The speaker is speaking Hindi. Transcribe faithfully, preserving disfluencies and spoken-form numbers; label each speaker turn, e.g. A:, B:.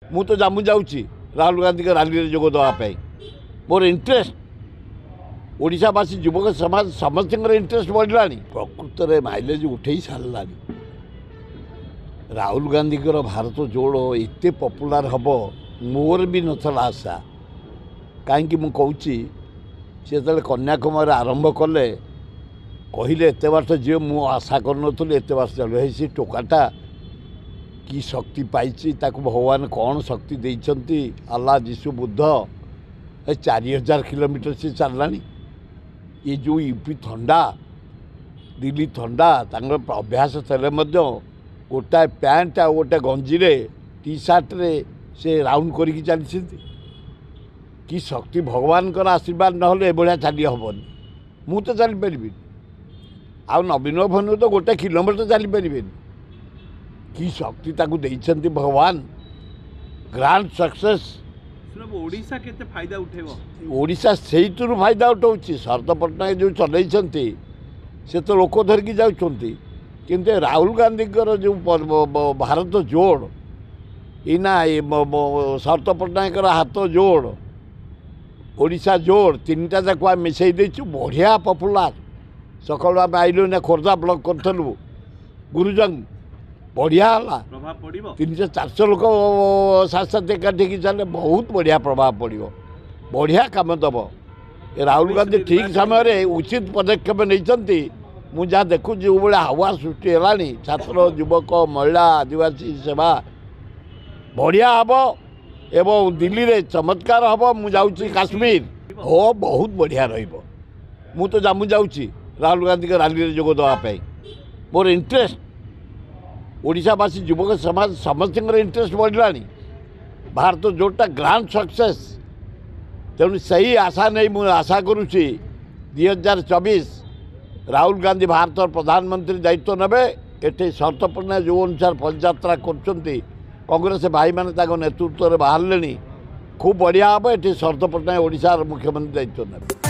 A: मु तो जम्मू जाऊँगी राहुल गांधी के रैली में जोग देवाई मोर इंटरेस्ट ओडिशावासी युवक समाज समस्त इंटरेस्ट बढ़ला प्रकृत में माइलेज उठे सारा राहुल गांधी भारत जोड़ एत पपुलार हम मोर भी नथला आशा कहीं मुझे सी जो कन्याकुमारी आरंभ कले कहले एत बार जी मु आशा कर एत बार चल सी टोकाटा कि शक्ति पाई भगवान कौन शक्ति देइछंती अल्लाह जीशु बुद्ध ए चार हजार किलोमीटर से चलला ये जो यूपी थंडा दिल्ली थंडा अभ्यास थे गोटाए पैंट आ गोटे गंजी टी सार्ट रे से राउंड करी चली कि शक्ति भगवान का आशीर्वाद ना भाया चली हेनी मु तो चली पारि आ नवीन भन तो गोटे किलोमीटर चली पारे कि शक्ति ताकू देइछंती भगवान ग्रांड सक्सेस
B: ओडिशा केते फायदा उठेबो
A: ओडिशा सेहितुरु फायदा उठाउछि शरद पट्टनायक जो चलैछंती से तो लोक धरिकी जाउछंती किंतु राहुल गांधी जो भारत जोड़ इना शरद पट्टनायक हाथ जोड़ ओडिशा जोड़ तीन टा जाक मिसई देछु बढ़िया पपुलार सकाल आम आइलु ना खोर्धा ब्लॉक करूँ गुरुजंग बढ़िया है
B: प्रभाव पड़ो
A: तीन सौ चार सौ लोक साथ साथ एकाठी चले बहुत बढ़िया प्रभाव पड़ो बढ़िया कम दब राहुल गांधी ठीक समय उचित पदक्षेप नहीं मुझे जहाँ देखु जो भाया हावा सृष्टि है छात्र युवक महिला आदिवासी सेवा बढ़िया हम एवं दिल्ली रे चमत्कार हम मुझे काश्मीर हो बहुत बढ़िया रु तो जम्मू जाऊँगी राहुल गांधी के रैली में जोग देवाई मोर इंटरेस्ट ओडिशावासी युवक समाज समस्त इंटरेस्ट बढ़ला भारत जोटा ग्रांड सक्सेस तेणु सही आशा नहीं मुझे आशा करुच्ची दुई हजार चौबीस राहुल गांधी भारत प्रधानमंत्री दायित्व नेबे एटे शरद पट्टनायक जो अनुसार पदयात्रा कर कांग्रेस भाई मैंने नेतृत्व में बाहर खूब बढ़िया हम ये शरद पट्टनायक ओडिशार मुख्यमंत्री दायित्व नेबे।